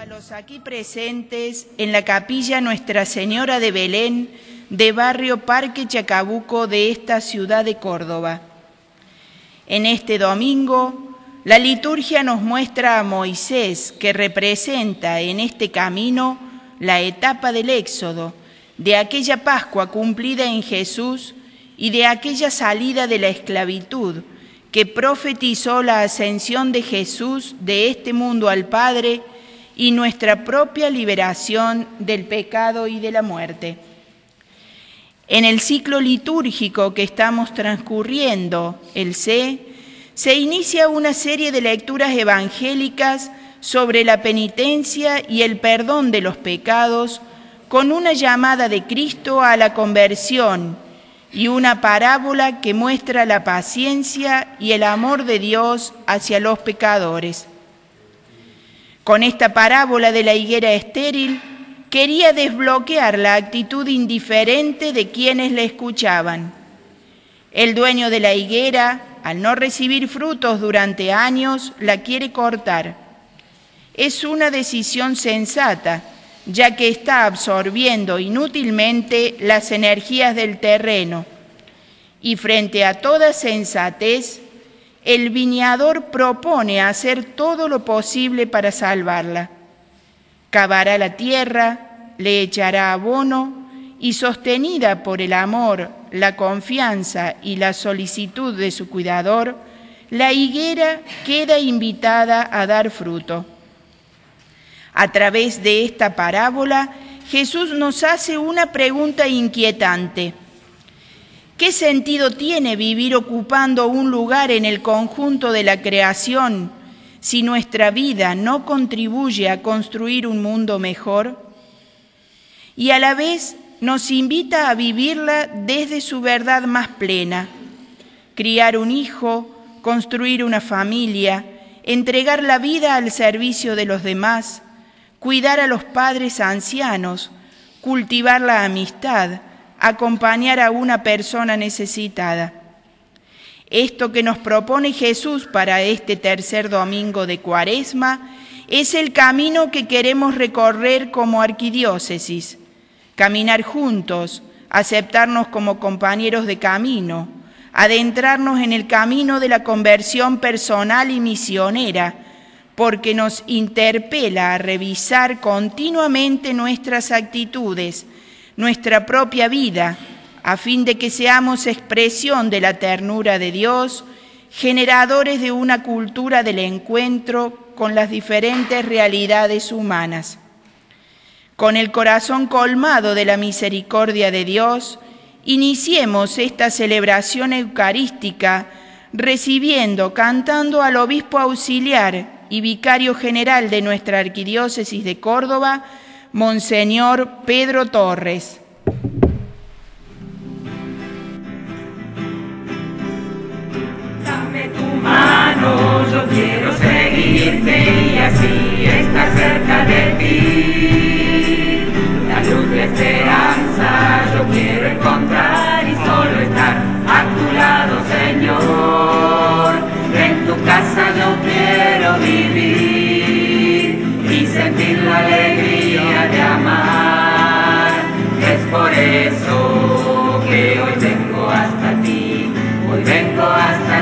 a los aquí presentes en la capilla Nuestra Señora de Belén de barrio Parque Chacabuco de esta ciudad de Córdoba. En este domingo, la liturgia nos muestra a Moisés, que representa en este camino la etapa del Éxodo, de aquella Pascua cumplida en Jesús y de aquella salida de la esclavitud que profetizó la ascensión de Jesús de este mundo al Padre y nuestra propia liberación del pecado y de la muerte. En el ciclo litúrgico que estamos transcurriendo, el C, se inicia una serie de lecturas evangélicas sobre la penitencia y el perdón de los pecados, con una llamada de Cristo a la conversión y una parábola que muestra la paciencia y el amor de Dios hacia los pecadores. Con esta parábola de la higuera estéril, quería desbloquear la actitud indiferente de quienes le escuchaban. El dueño de la higuera, al no recibir frutos durante años, la quiere cortar. Es una decisión sensata, ya que está absorbiendo inútilmente las energías del terreno. Y frente a toda sensatez, el viñador propone hacer todo lo posible para salvarla. Cavará la tierra, le echará abono y, sostenida por el amor, la confianza y la solicitud de su cuidador, la higuera queda invitada a dar fruto. A través de esta parábola, Jesús nos hace una pregunta inquietante. ¿Qué sentido tiene vivir ocupando un lugar en el conjunto de la creación si nuestra vida no contribuye a construir un mundo mejor? Y a la vez nos invita a vivirla desde su verdad más plena. Criar un hijo, construir una familia, entregar la vida al servicio de los demás, cuidar a los padres ancianos, cultivar la amistad, acompañar a una persona necesitada. Esto que nos propone Jesús para este tercer domingo de Cuaresma es el camino que queremos recorrer como arquidiócesis, caminar juntos, aceptarnos como compañeros de camino, adentrarnos en el camino de la conversión personal y misionera, porque nos interpela a revisar continuamente nuestras actitudes, nuestra propia vida, a fin de que seamos expresión de la ternura de Dios, generadores de una cultura del encuentro con las diferentes realidades humanas. Con el corazón colmado de la misericordia de Dios, iniciemos esta celebración eucarística recibiendo, cantando al obispo auxiliar y vicario general de nuestra arquidiócesis de Córdoba, Monseñor Pedro Torres. Dame tu mano, yo quiero seguirte y así estar cerca de ti. La luz de esperanza yo quiero encontrar y solo estar a tu lado, Señor. En tu casa yo quiero vivir y sentir la alegría de amar. Es por eso que hoy vengo hasta ti, hoy vengo hasta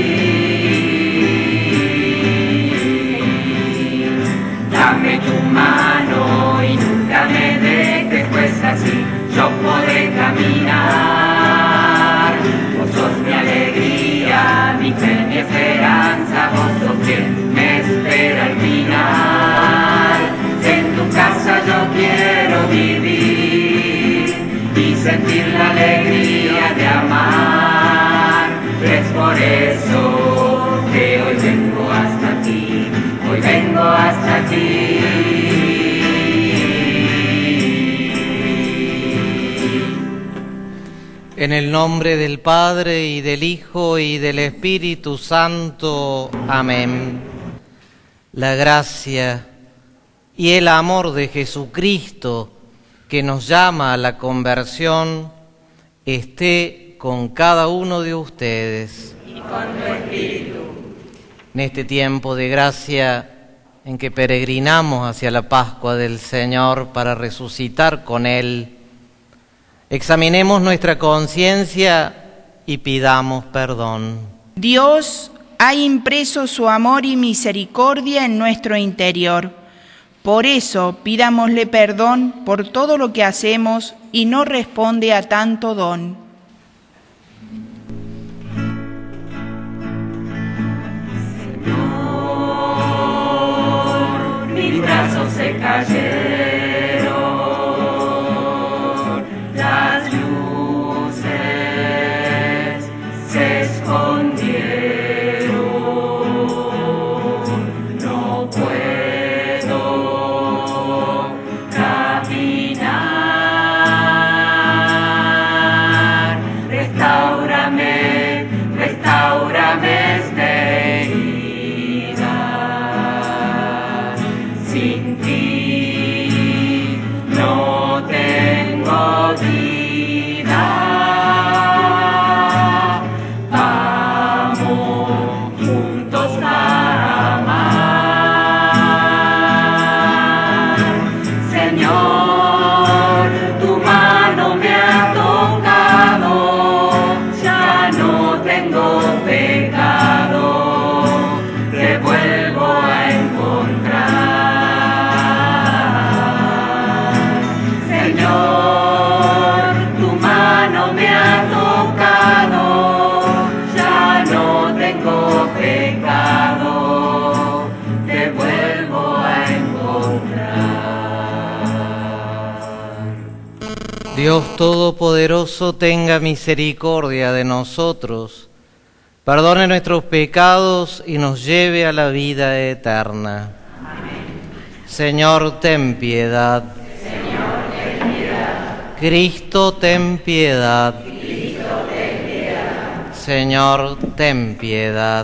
ti. Dame tu mano y nunca me dejes, pues así yo podré caminar. Vos sos mi alegría, mi fe, mi esperanza, vos sos quien me espera al final. En tu casa yo quiero vivir y sentir la alegría de amar. Es por eso que hoy vengo hasta ti, hoy vengo hasta ti. En el nombre del Padre, y del Hijo, y del Espíritu Santo. Amén. La gracia y el amor de Jesucristo, que nos llama a la conversión, esté con cada uno de ustedes. Y con tu espíritu. En este tiempo de gracia en que peregrinamos hacia la Pascua del Señor para resucitar con Él, examinemos nuestra conciencia y pidamos perdón. Dios ha impreso su amor y misericordia en nuestro interior. Por eso pidámosle perdón por todo lo que hacemos y no responde a tanto don. Señor, mis brazos se cayeron, las luces se escondieron, no puedo caminar. Restáurame, restáurame esta herida. Sin ti no tengo vida. Vamos juntos a amar. Señor, tu mano me ha tocado, ya no tengo pecado, te vuelvo a encontrar. Señor, tu mano me ha tocado, ya no tengo pecado, te vuelvo a encontrar. Dios Todopoderoso, tenga misericordia de nosotros, perdone nuestros pecados y nos lleve a la vida eterna. Señor, ten piedad. Cristo, ten piedad. Señor, ten piedad.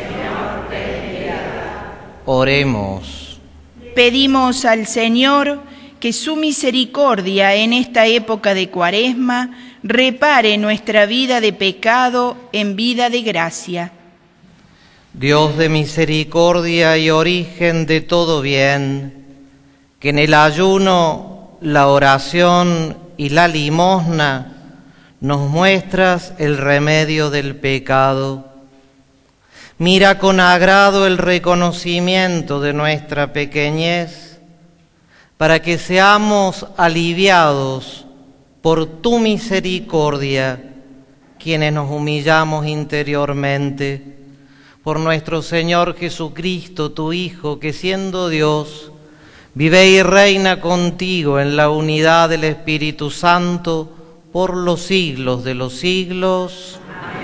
Oremos. Pedimos al Señor que su misericordia en esta época de Cuaresma repare nuestra vida de pecado en vida de gracia. Dios de misericordia y origen de todo bien, que en el ayuno, la oración y la limosna nos muestras el remedio del pecado. Mira con agrado el reconocimiento de nuestra pequeñez, para que seamos aliviados por tu misericordia, quienes nos humillamos interiormente, por nuestro Señor Jesucristo, tu Hijo, que siendo Dios, vive y reina contigo en la unidad del Espíritu Santo, por los siglos de los siglos.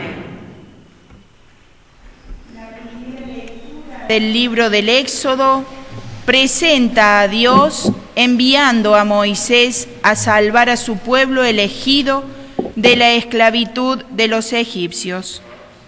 Del libro del Éxodo presenta a Dios enviando a Moisés a salvar a su pueblo elegido de la esclavitud de los egipcios.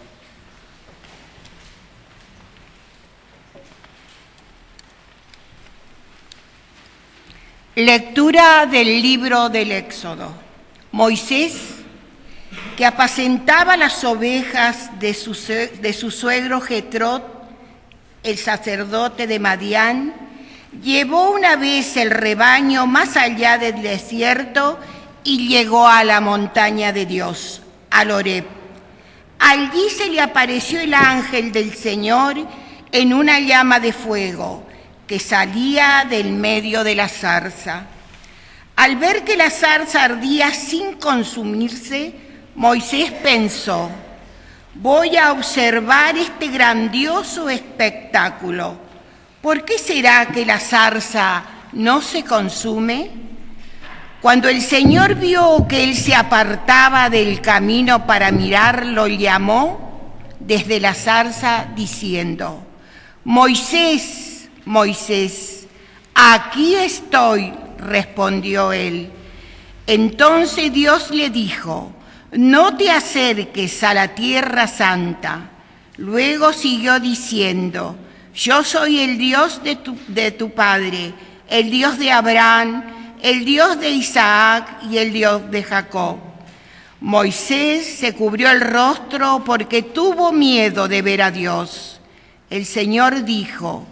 Lectura del libro del Éxodo. Moisés, que apacentaba las ovejas de su suegro Jetro, el sacerdote de Madián, llevó una vez el rebaño más allá del desierto y llegó a la montaña de Dios, al Horeb. Allí se le apareció el ángel del Señor en una llama de fuego que salía del medio de la zarza. Al ver que la zarza ardía sin consumirse, Moisés pensó: voy a observar este grandioso espectáculo. ¿Por qué será que la zarza no se consume? Cuando el Señor vio que él se apartaba del camino para mirarlo, llamó desde la zarza diciendo: Moisés, Moisés. Aquí estoy, respondió él. Entonces Dios le dijo: no te acerques a la tierra santa. Luego siguió diciendo: yo soy el Dios de tu padre, el Dios de Abraham, el Dios de Isaac y el Dios de Jacob. Moisés se cubrió el rostro porque tuvo miedo de ver a Dios. El Señor dijo: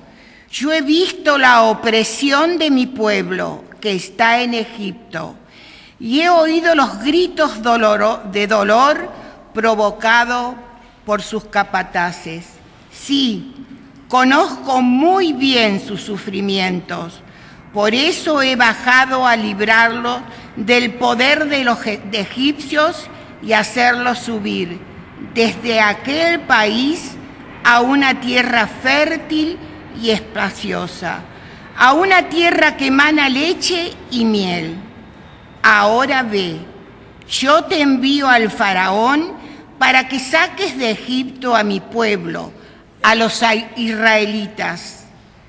Yo he visto la opresión de mi pueblo que está en Egipto y he oído los gritos de dolor provocados por sus capataces. Sí, conozco muy bien sus sufrimientos. Por eso he bajado a librarlos del poder de los egipcios y hacerlos subir desde aquel país a una tierra fértil y espaciosa, a una tierra que emana leche y miel. Ahora ve, yo te envío al faraón para que saques de Egipto a mi pueblo, a los israelitas.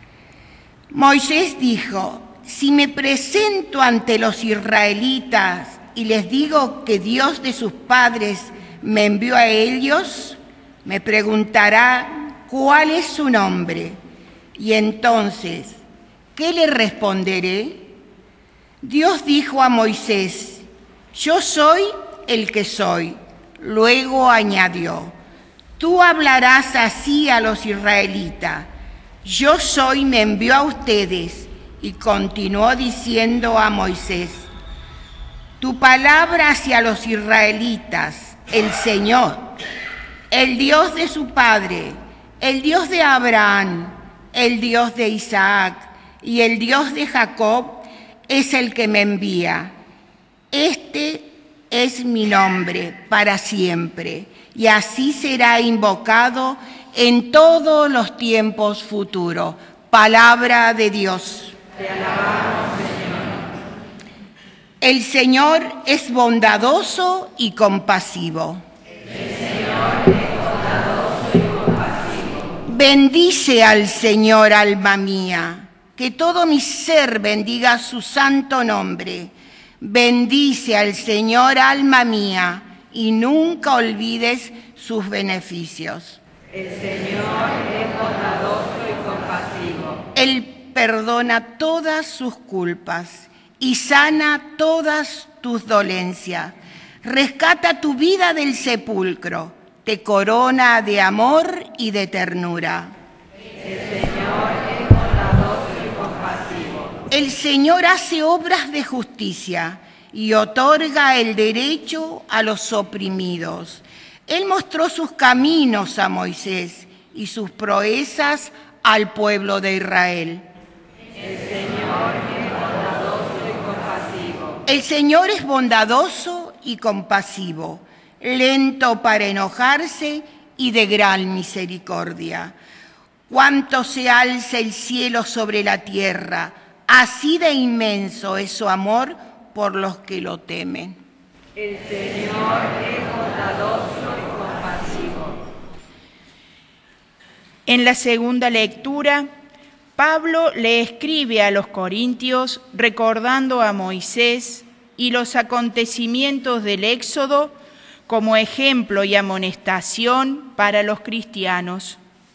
Moisés dijo: si me presento ante los israelitas y les digo que Dios de sus padres me envió a ellos, me preguntará cuál es su nombre. Y entonces, ¿qué le responderé? Dios dijo a Moisés: yo soy el que soy. Luego añadió: tú hablarás así a los israelitas: yo soy, me envió a ustedes. Y continuó diciendo a Moisés: tu palabra hacia los israelitas, el Señor, el Dios de su padre, el Dios de Abraham, el Dios de Isaac y el Dios de Jacob, es el que me envía. Este es mi nombre para siempre, y así será invocado en todos los tiempos futuros. Palabra de Dios. Te alabamos, Señor. El Señor es bondadoso y compasivo. El Señor es bondadoso y compasivo. Bendice al Señor, alma mía. Que todo mi ser bendiga su santo nombre. Bendice al Señor, alma mía, y nunca olvides sus beneficios. El Señor es bondadoso y compasivo. Él perdona todas sus culpas y sana todas tus dolencias. Rescata tu vida del sepulcro, te corona de amor y de ternura. El Señor es bondadoso y compasivo. El Señor hace obras de justicia y otorga el derecho a los oprimidos. Él mostró sus caminos a Moisés y sus proezas al pueblo de Israel. El Señor es bondadoso y compasivo. El Señor es bondadoso y compasivo, lento para enojarse y de gran misericordia. Cuánto se alza el cielo sobre la tierra, así de inmenso es su amor por los que lo temen. El Señor es bondadoso y compasivo. En la segunda lectura, Pablo le escribe a los corintios recordando a Moisés y los acontecimientos del Éxodo como ejemplo y amonestación para los cristianos.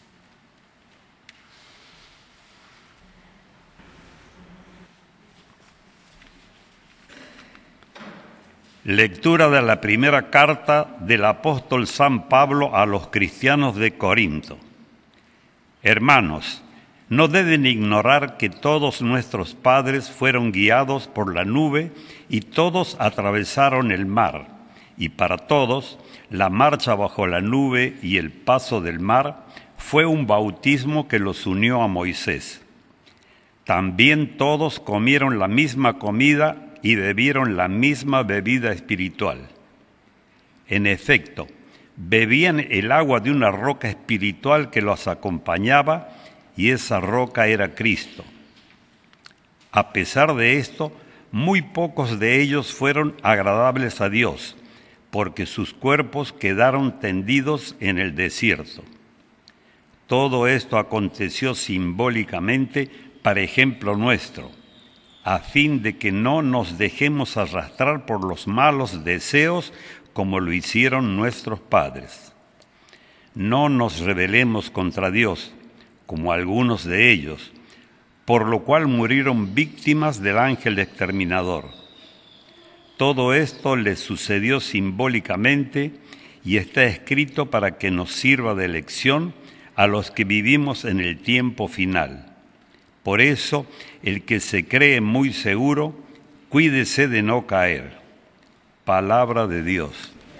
Lectura de la primera carta del apóstol San Pablo a los cristianos de Corinto. Hermanos, no deben ignorar que todos nuestros padres fueron guiados por la nube y todos atravesaron el mar, y para todos la marcha bajo la nube y el paso del mar fue un bautismo que los unió a Moisés. También todos comieron la misma comida y bebieron la misma bebida espiritual. En efecto, bebían el agua de una roca espiritual que los acompañaba, y esa roca era Cristo. A pesar de esto, muy pocos de ellos fueron agradables a Dios, porque sus cuerpos quedaron tendidos en el desierto. Todo esto aconteció simbólicamente para ejemplo nuestro, a fin de que no nos dejemos arrastrar por los malos deseos como lo hicieron nuestros padres. No nos rebelemos contra Dios, como algunos de ellos, por lo cual murieron víctimas del ángel exterminador. Todo esto les sucedió simbólicamente y está escrito para que nos sirva de lección a los que vivimos en el tiempo final. Por eso, el que se cree muy seguro, cuídese de no caer. Palabra de Dios.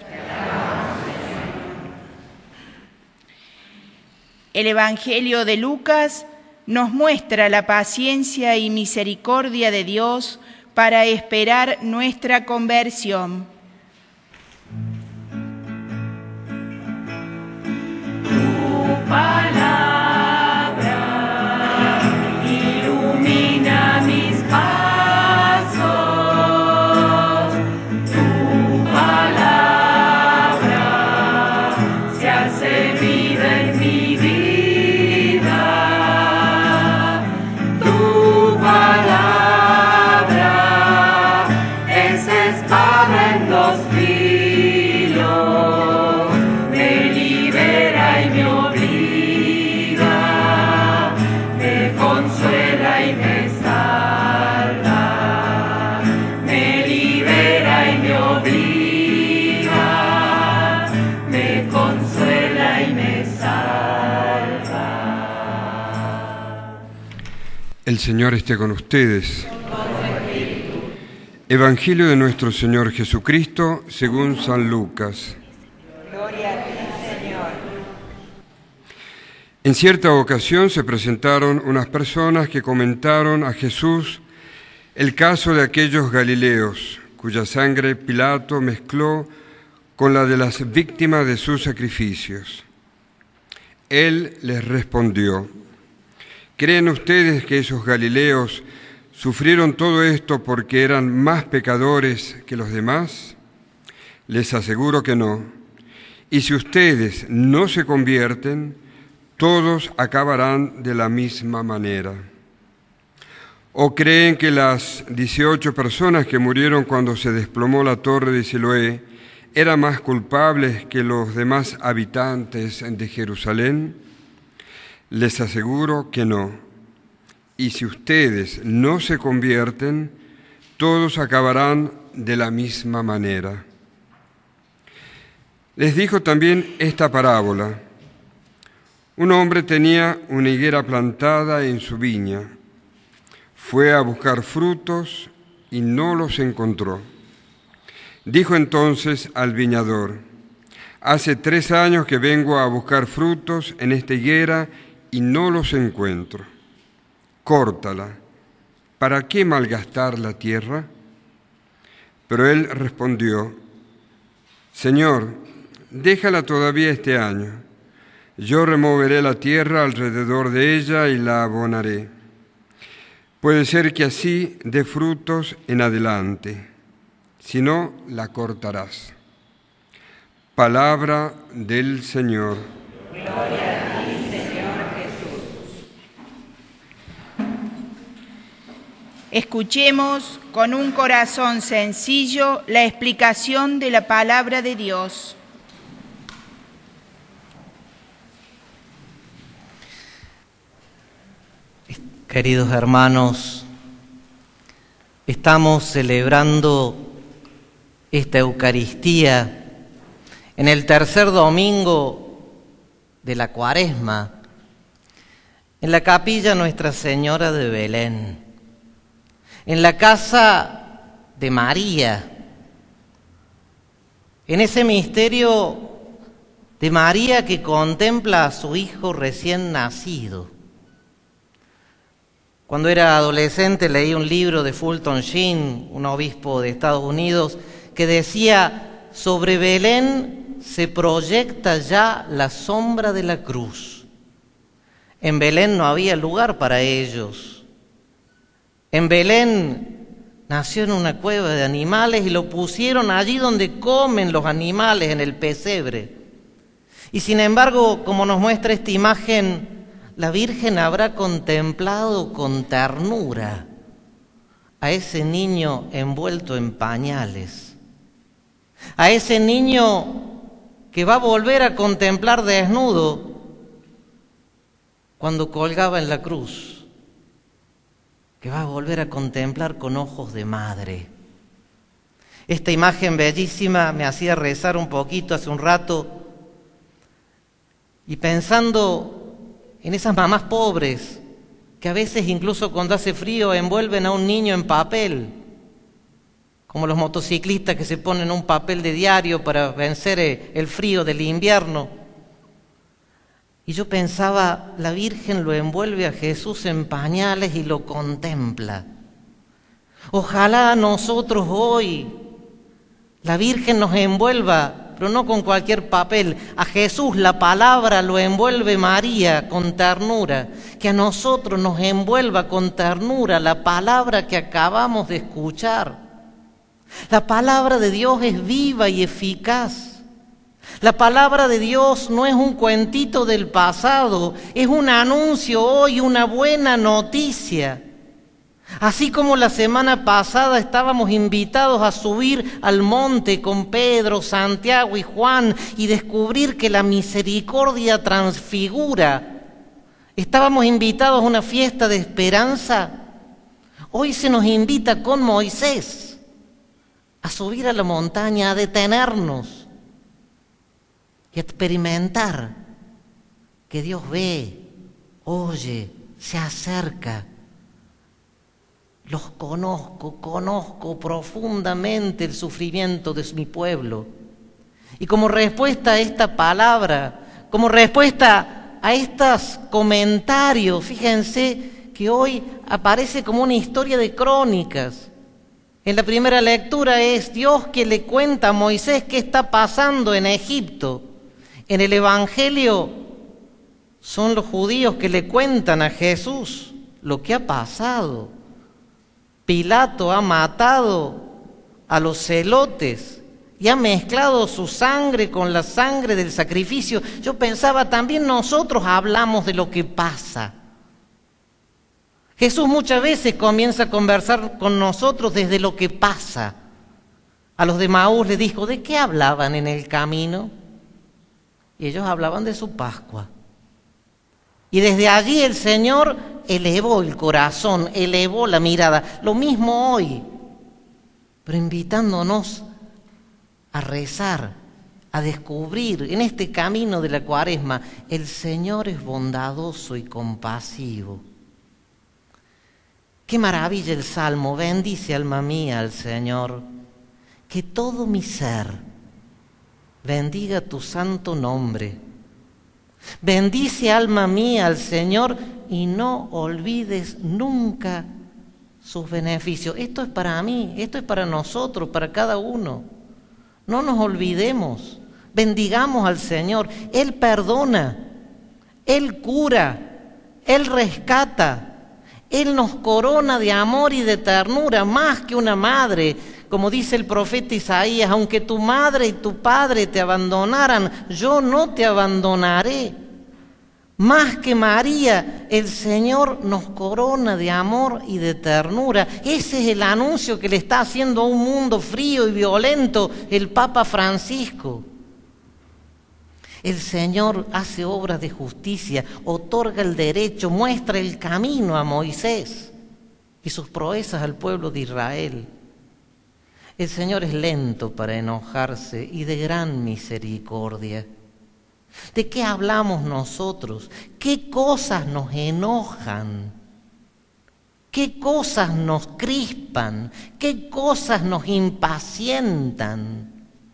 El Evangelio de Lucas nos muestra la paciencia y misericordia de Dios para esperar nuestra conversión. Tu palabra ilumina mis pasos, tu palabra se hace vida en mi vida, tu palabra es espada en dos filos, me libera y me obliga, me consuela y me salva, me libera y me obliga, me consuela y me salva. El Señor esté con ustedes. Evangelio de nuestro Señor Jesucristo según San Lucas. Gloria a ti, Señor. En cierta ocasión se presentaron unas personas que comentaron a Jesús el caso de aquellos galileos, cuya sangre Pilato mezcló con la de las víctimas de sus sacrificios. Él les respondió: ¿creen ustedes que esos galileos sufrieron todo esto porque eran más pecadores que los demás? Les aseguro que no. Y si ustedes no se convierten, todos acabarán de la misma manera. ¿O creen que las 18 personas que murieron cuando se desplomó la torre de Siloé eran más culpables que los demás habitantes de Jerusalén? Les aseguro que no. Y si ustedes no se convierten, todos acabarán de la misma manera. Les dijo también esta parábola. Un hombre tenía una higuera plantada en su viña. Fue a buscar frutos y no los encontró. Dijo entonces al viñador: hace 3 años que vengo a buscar frutos en esta higuera y no los encuentro. Córtala. ¿Para qué malgastar la tierra? Pero él respondió: Señor, déjala todavía este año. Yo removeré la tierra alrededor de ella y la abonaré. Puede ser que así dé frutos en adelante. Si no, la cortarás. Palabra del Señor. Gloria a ti, Señor Jesús. Escuchemos con un corazón sencillo la explicación de la palabra de Dios. Queridos hermanos, estamos celebrando esta Eucaristía en el tercer domingo de la Cuaresma, en la capilla Nuestra Señora de Belén, en la casa de María, en ese misterio de María que contempla a su hijo recién nacido. Cuando era adolescente leí un libro de Fulton Sheen, un obispo de Estados Unidos, que decía: sobre Belén se proyecta ya la sombra de la cruz. En Belén no había lugar para ellos. En Belén nació en una cueva de animales y lo pusieron allí donde comen los animales, en el pesebre. Y sin embargo, como nos muestra esta imagen, la Virgen habrá contemplado con ternura a ese niño envuelto en pañales, a ese niño que va a volver a contemplar desnudo cuando colgaba en la cruz, que va a volver a contemplar con ojos de madre. Esta imagen bellísima me hacía rezar un poquito hace un rato y pensando en esas mamás pobres que a veces incluso cuando hace frío envuelven a un niño en papel, como los motociclistas que se ponen un papel de diario para vencer el frío del invierno. Y yo pensaba, la Virgen lo envuelve a Jesús en pañales y lo contempla. Ojalá nosotros hoy la Virgen nos envuelva, pero no con cualquier papel. A Jesús la palabra lo envuelve María con ternura. Que a nosotros nos envuelva con ternura la palabra que acabamos de escuchar. La palabra de Dios es viva y eficaz. La palabra de Dios no es un cuentito del pasado, es un anuncio hoy, una buena noticia. Así como la semana pasada estábamos invitados a subir al monte con Pedro, Santiago y Juan y descubrir que la misericordia transfigura. Estábamos invitados a una fiesta de esperanza. Hoy se nos invita con Moisés a subir a la montaña, a detenernos y a experimentar que Dios ve, oye, se acerca. Los conozco profundamente el sufrimiento de mi pueblo. Y como respuesta a esta palabra, como respuesta a estos comentarios, fíjense que hoy aparece como una historia de crónicas. En la primera lectura es Dios que le cuenta a Moisés qué está pasando en Egipto. En el Evangelio son los judíos que le cuentan a Jesús lo que ha pasado. Pilato ha matado a los celotes y ha mezclado su sangre con la sangre del sacrificio. Yo pensaba, también nosotros hablamos de lo que pasa. Jesús muchas veces comienza a conversar con nosotros desde lo que pasa. A los de Maús les dijo, ¿de qué hablaban en el camino? Y ellos hablaban de su Pascua. Y desde allí el Señor elevó el corazón, elevó la mirada. Lo mismo hoy, pero invitándonos a rezar, a descubrir en este camino de la Cuaresma, el Señor es bondadoso y compasivo. Qué maravilla el Salmo, bendice alma mía al Señor, que todo mi ser bendiga tu santo nombre. Bendice alma mía al Señor y no olvides nunca sus beneficios. Esto es para mí, esto es para nosotros, para cada uno. No nos olvidemos, bendigamos al Señor. Él perdona, Él cura, Él rescata, Él nos corona de amor y de ternura, más que una madre. Como dice el profeta Isaías, aunque tu madre y tu padre te abandonaran, yo no te abandonaré. Más que María, el Señor nos corona de amor y de ternura. Ese es el anuncio que le está haciendo a un mundo frío y violento el Papa Francisco. El Señor hace obras de justicia, otorga el derecho, muestra el camino a Moisés y sus proezas al pueblo de Israel. El Señor es lento para enojarse y de gran misericordia. ¿De qué hablamos nosotros? ¿Qué cosas nos enojan? ¿Qué cosas nos crispan? ¿Qué cosas nos impacientan?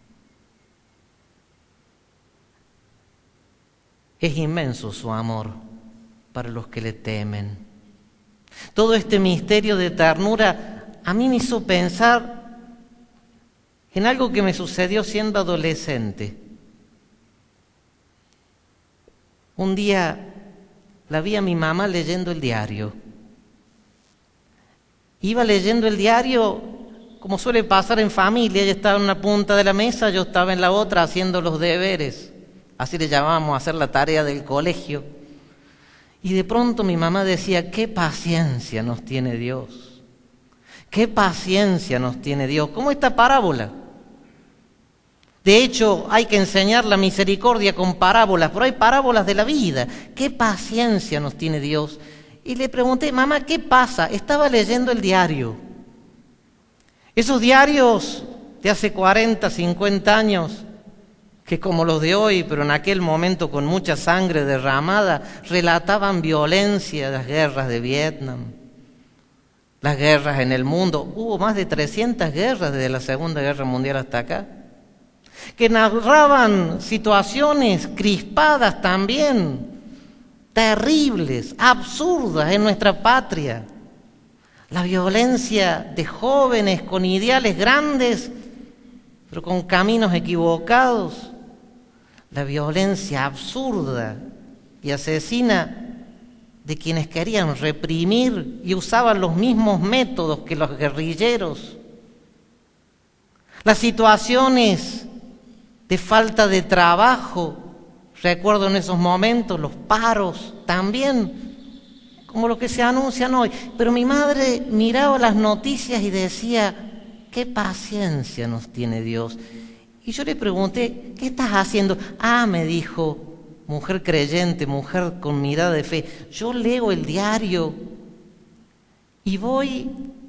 Es inmenso su amor para los que le temen. Todo este misterio de ternura a mí me hizo pensar en algo que me sucedió siendo adolescente. Un día la vi a mi mamá leyendo el diario. Iba leyendo el diario como suele pasar en familia. Ella estaba en una punta de la mesa, yo estaba en la otra haciendo los deberes. Así le llamábamos, hacer la tarea del colegio. Y de pronto mi mamá decía, qué paciencia nos tiene Dios. Qué paciencia nos tiene Dios. ¿Cómo esta parábola? De hecho, hay que enseñar la misericordia con parábolas, pero hay parábolas de la vida. ¿Qué paciencia nos tiene Dios? Y le pregunté, mamá, ¿qué pasa? Estaba leyendo el diario. Esos diarios de hace 40, 50 años, que como los de hoy, pero en aquel momento con mucha sangre derramada, relataban violencia, las guerras de Vietnam, las guerras en el mundo. Hubo más de 300 guerras desde la Segunda Guerra Mundial hasta acá, que narraban situaciones crispadas también, terribles, absurdas en nuestra patria. La violencia de jóvenes con ideales grandes, pero con caminos equivocados. La violencia absurda y asesina de quienes querían reprimir y usaban los mismos métodos que los guerrilleros. Las situaciones de falta de trabajo, recuerdo en esos momentos, los paros también, como los que se anuncian hoy. Pero mi madre miraba las noticias y decía, qué paciencia nos tiene Dios. Y yo le pregunté, ¿qué estás haciendo? Ah, me dijo, mujer creyente, mujer con mirada de fe, yo leo el diario y voy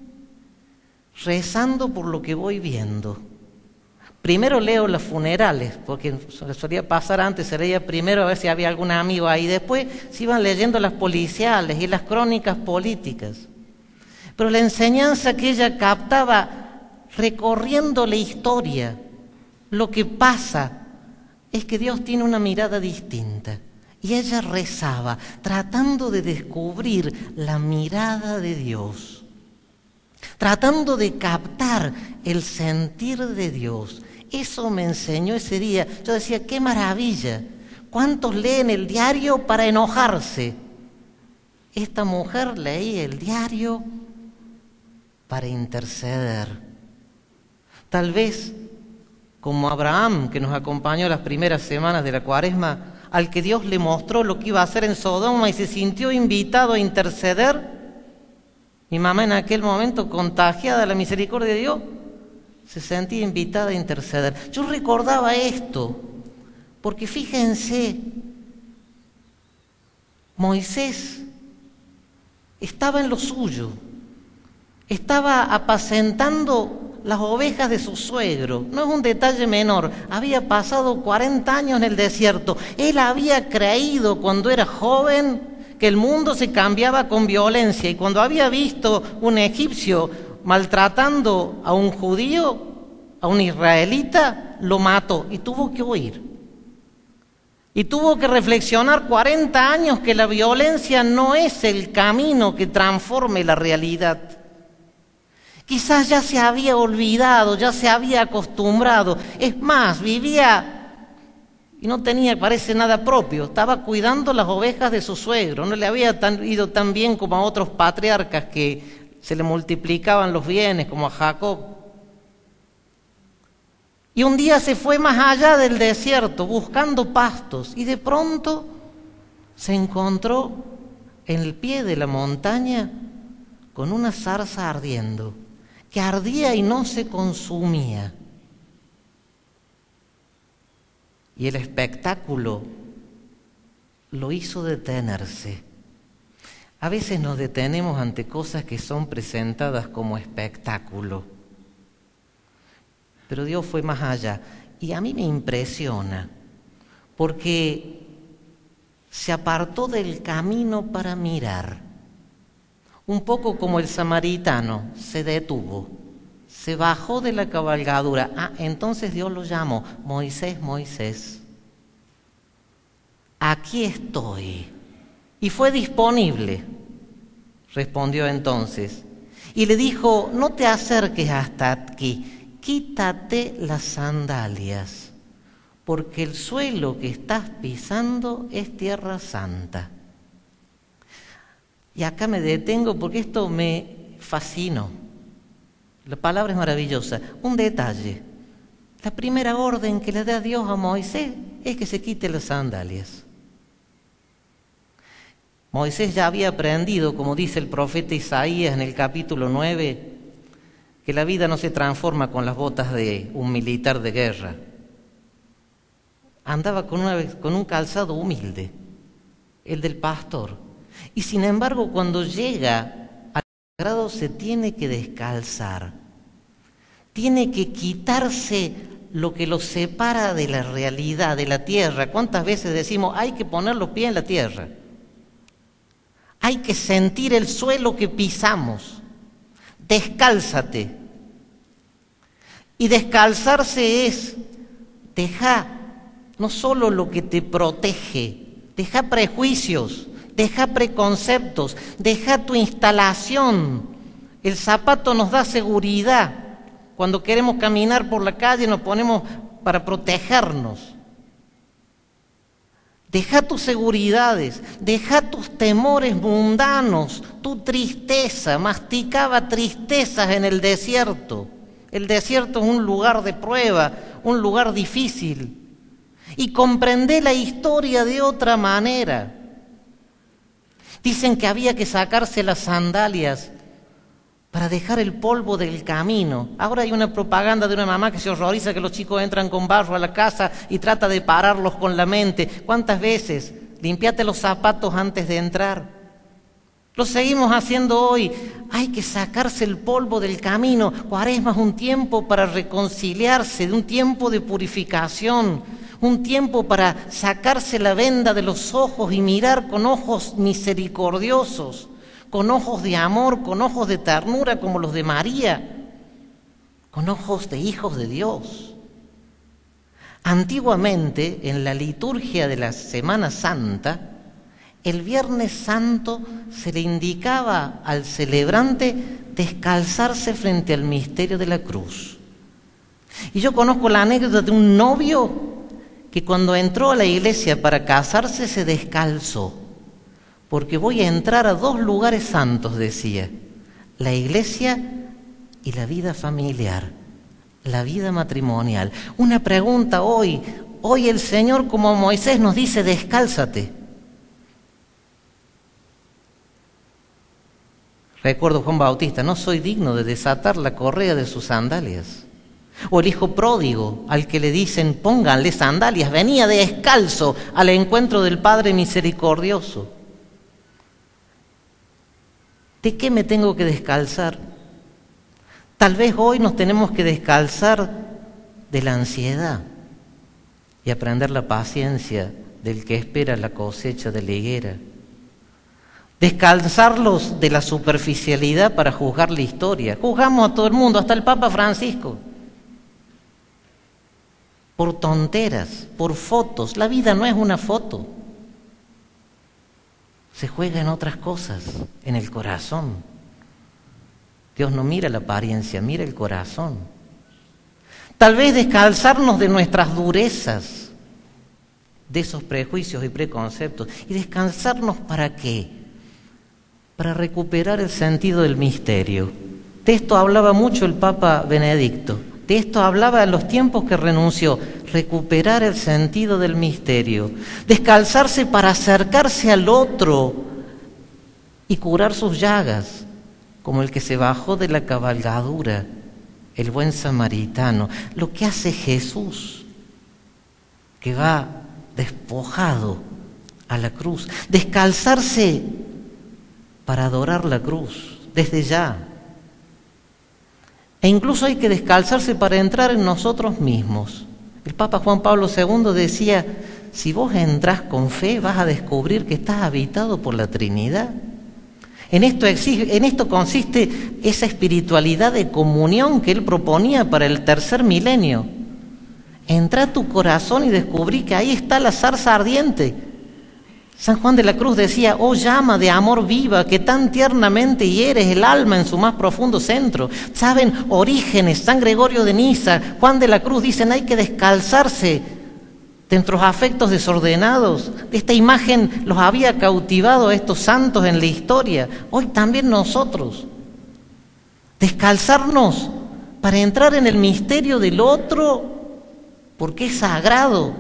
rezando por lo que voy viendo. Primero leo los funerales, porque solía pasar antes, se leía primero a ver si había algún amigo ahí, después se iban leyendo las policiales y las crónicas políticas. Pero la enseñanza que ella captaba recorriendo la historia, lo que pasa es que Dios tiene una mirada distinta. Y ella rezaba, tratando de descubrir la mirada de Dios, tratando de captar el sentir de Dios. Eso me enseñó ese día. Yo decía, qué maravilla. ¿Cuántos leen el diario para enojarse? Esta mujer leía el diario para interceder. Tal vez como Abraham, que nos acompañó las primeras semanas de la Cuaresma, al que Dios le mostró lo que iba a hacer en Sodoma y se sintió invitado a interceder. Mi mamá en aquel momento, contagiada de la misericordia de Dios, se sentía invitada a interceder. Yo recordaba esto, porque fíjense, Moisés estaba en lo suyo, estaba apacentando las ovejas de su suegro. No es un detalle menor, había pasado 40 años en el desierto. Él había creído cuando era joven que el mundo se cambiaba con violencia, y cuando había visto un egipcio maltratando a un judío, a un israelita, lo mató y tuvo que huir. Y tuvo que reflexionar 40 años que la violencia no es el camino que transforme la realidad. Quizás ya se había olvidado, ya se había acostumbrado. Es más, vivía y no tenía, parece, nada propio. Estaba cuidando las ovejas de su suegro. No le había ido tan bien como a otros patriarcas que se le multiplicaban los bienes, como a Jacob. Y un día se fue más allá del desierto, buscando pastos. Y de pronto se encontró en el pie de la montaña con una zarza ardiendo, que ardía y no se consumía. Y el espectáculo lo hizo detenerse. A veces nos detenemos ante cosas que son presentadas como espectáculo. Pero Dios fue más allá. Y a mí me impresiona, porque se apartó del camino para mirar. Un poco como el samaritano, se detuvo, se bajó de la cabalgadura. Ah, entonces Dios lo llamó, Moisés, Moisés, aquí estoy. Y fue disponible, respondió entonces. Y le dijo, no te acerques hasta aquí, quítate las sandalias, porque el suelo que estás pisando es tierra santa. Y acá me detengo porque esto me fascinó. La palabra es maravillosa. Un detalle. La primera orden que le da Dios a Moisés es que se quite las sandalias. Moisés ya había aprendido, como dice el profeta Isaías en el capítulo 9, que la vida no se transforma con las botas de un militar de guerra. Andaba con un calzado humilde, el del pastor. Y sin embargo, cuando llega al sagrado se tiene que descalzar, tiene que quitarse lo que los separa de la realidad, de la tierra. ¿Cuántas veces decimos, hay que poner los pies en la tierra? Hay que sentir el suelo que pisamos. Descálzate. Y descalzarse es dejar no solo lo que te protege, deja prejuicios, deja preconceptos, deja tu instalación. El zapato nos da seguridad. Cuando queremos caminar por la calle nos ponemos para protegernos. Deja tus seguridades, deja tus temores mundanos, tu tristeza. Masticaba tristezas en el desierto. El desierto es un lugar de prueba, un lugar difícil. Y comprendé la historia de otra manera. Dicen que había que sacarse las sandalias para dejar el polvo del camino. Ahora hay una propaganda de una mamá que se horroriza que los chicos entran con barro a la casa y trata de pararlos con la mente. ¿Cuántas veces? Limpiate los zapatos antes de entrar. Lo seguimos haciendo hoy. Hay que sacarse el polvo del camino. Cuaresma es un tiempo para reconciliarse, un tiempo de purificación, un tiempo para sacarse la venda de los ojos y mirar con ojos misericordiosos, con ojos de amor, con ojos de ternura como los de María, con ojos de hijos de Dios. Antiguamente, en la liturgia de la Semana Santa, el Viernes Santo se le indicaba al celebrante descalzarse frente al misterio de la cruz. Y yo conozco la anécdota de un novio que cuando entró a la iglesia para casarse se descalzó, porque voy a entrar a 2 lugares santos, decía, la iglesia y la vida familiar, la vida matrimonial. Una pregunta hoy el Señor como Moisés nos dice, descálzate. Recuerdo Juan Bautista, no soy digno de desatar la correa de sus sandalias. O el hijo pródigo, al que le dicen, pónganle sandalias, venía descalzo al encuentro del Padre misericordioso. ¿De qué me tengo que descalzar? Tal vez hoy nos tenemos que descalzar de la ansiedad y aprender la paciencia del que espera la cosecha de la higuera. Descalzarlos de la superficialidad para juzgar la historia. Juzgamos a todo el mundo, hasta el Papa Francisco. Por tonteras, por fotos. La vida no es una foto. Se juega en otras cosas, en el corazón. Dios no mira la apariencia, mira el corazón. Tal vez descalzarnos de nuestras durezas, de esos prejuicios y preconceptos. ¿Y descalzarnos para qué? Para recuperar el sentido del misterio. De esto hablaba mucho el Papa Benedicto. De esto hablaba en los tiempos que renunció. Recuperar el sentido del misterio. Descalzarse para acercarse al otro y curar sus llagas, como el que se bajó de la cabalgadura, el buen samaritano. Lo que hace Jesús, que va despojado a la cruz. Descalzarse para adorar la cruz, desde ya. E incluso hay que descalzarse para entrar en nosotros mismos. El Papa Juan Pablo II decía, si vos entrás con fe, vas a descubrir que estás habitado por la Trinidad. En esto consiste esa espiritualidad de comunión que él proponía para el 3er milenio. Entrá a tu corazón y descubrí que ahí está la zarza ardiente. San Juan de la Cruz decía, oh llama de amor viva que tan tiernamente hieres el alma en su más profundo centro. ¿Saben? Orígenes, San Gregorio de Niza, Juan de la Cruz dicen hay que descalzarse de nuestros afectos desordenados. Esta imagen los había cautivado a estos santos en la historia. Hoy también nosotros. Descalzarnos para entrar en el misterio del otro porque es sagrado.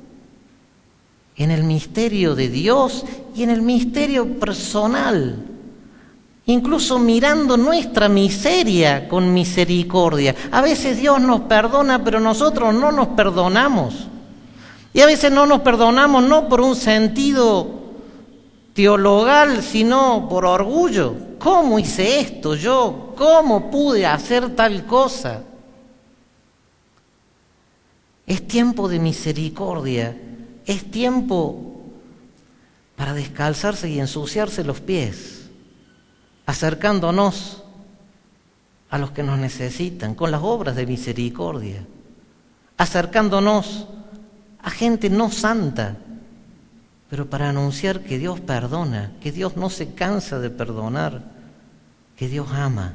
En el misterio de Dios y en el misterio personal, incluso mirando nuestra miseria con misericordia. A veces Dios nos perdona, pero nosotros no nos perdonamos. Y a veces no nos perdonamos no por un sentido teologal, sino por orgullo. ¿Cómo hice esto yo? ¿Cómo pude hacer tal cosa? Es tiempo de misericordia, es tiempo para descalzarse y ensuciarse los pies, acercándonos a los que nos necesitan con las obras de misericordia, acercándonos a gente no santa, pero para anunciar que Dios perdona, que Dios no se cansa de perdonar, que Dios ama.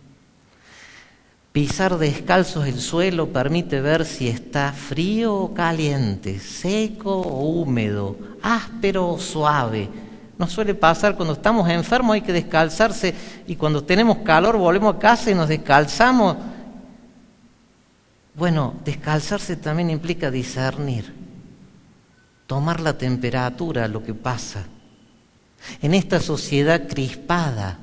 Pisar descalzos el suelo permite ver si está frío o caliente, seco o húmedo, áspero o suave. Nos suele pasar cuando estamos enfermos, hay que descalzarse, y cuando tenemos calor volvemos a casa y nos descalzamos. Bueno, descalzarse también implica discernir, tomar la temperatura a lo que pasa. En esta sociedad crispada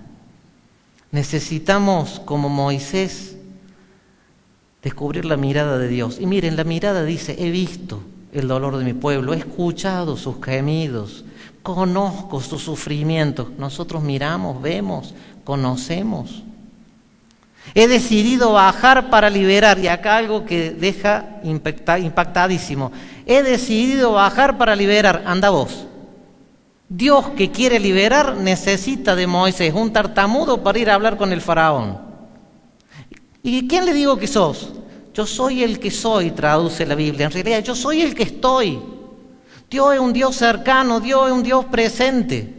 necesitamos, como Moisés, descubrir la mirada de Dios. Y miren, la mirada dice: he visto el dolor de mi pueblo, he escuchado sus gemidos, conozco sus sufrimientos. Nosotros miramos, vemos, conocemos. He decidido bajar para liberar, y acá algo que deja impactadísimo. He decidido bajar para liberar, anda vos. Dios, que quiere liberar, necesita de Moisés, un tartamudo, para ir a hablar con el faraón. ¿Y quién le digo que sos? Yo soy el que soy, traduce la Biblia. En realidad, yo soy el que estoy. Dios es un Dios cercano, Dios es un Dios presente.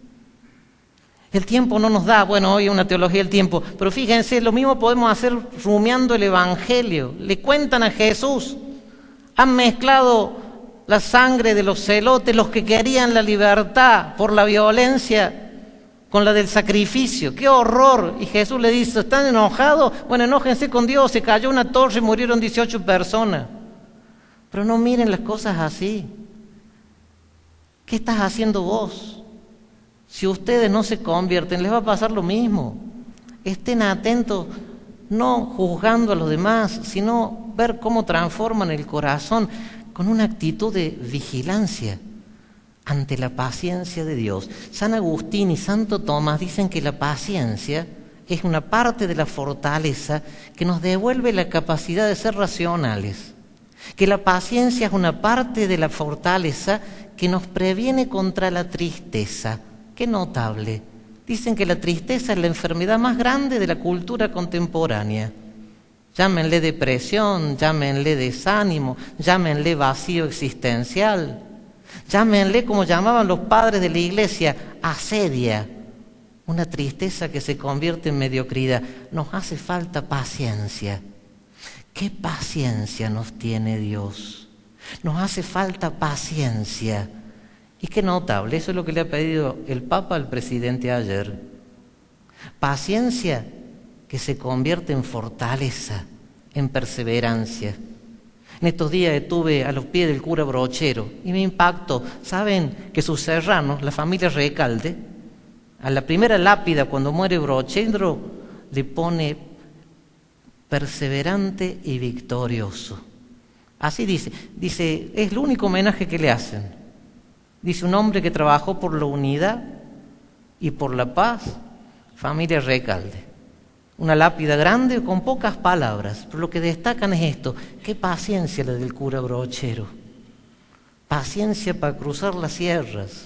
El tiempo no nos da, bueno, hoy es una teología del tiempo, pero fíjense, lo mismo podemos hacer rumiando el Evangelio. Le cuentan a Jesús, han mezclado la sangre de los celotes, los que querían la libertad por la violencia, con la del sacrificio. ¡Qué horror! Y Jesús le dice: ¿están enojados? Bueno, enójense con Dios, se cayó una torre y murieron 18 personas. Pero no miren las cosas así. ¿Qué estás haciendo vos? Si ustedes no se convierten, les va a pasar lo mismo. Estén atentos, no juzgando a los demás, sino ver cómo transforman el corazón con una actitud de vigilancia ante la paciencia de Dios. San Agustín y Santo Tomás dicen que la paciencia es una parte de la fortaleza que nos devuelve la capacidad de ser racionales. Que la paciencia es una parte de la fortaleza que nos previene contra la tristeza. ¡Qué notable! Dicen que la tristeza es la enfermedad más grande de la cultura contemporánea. Llámenle depresión, llámenle desánimo, llámenle vacío existencial. Llámenle como llamaban los padres de la iglesia, asedia, una tristeza que se convierte en mediocridad. Nos hace falta paciencia. ¿Qué paciencia nos tiene Dios? Nos hace falta paciencia. Y qué notable, eso es lo que le ha pedido el Papa al presidente ayer. Paciencia que se convierte en fortaleza, en perseverancia. En estos días estuve a los pies del cura Brochero y me impactó. Saben que sus serranos, la familia Recalde, a la primera lápida cuando muere Brochero le pone perseverante y victorioso. Así dice, es el único homenaje que le hacen. Dice: un hombre que trabajó por la unidad y por la paz, familia Recalde. Una lápida grande con pocas palabras, pero lo que destacan es esto: qué paciencia la del cura Brochero. Paciencia para cruzar las sierras,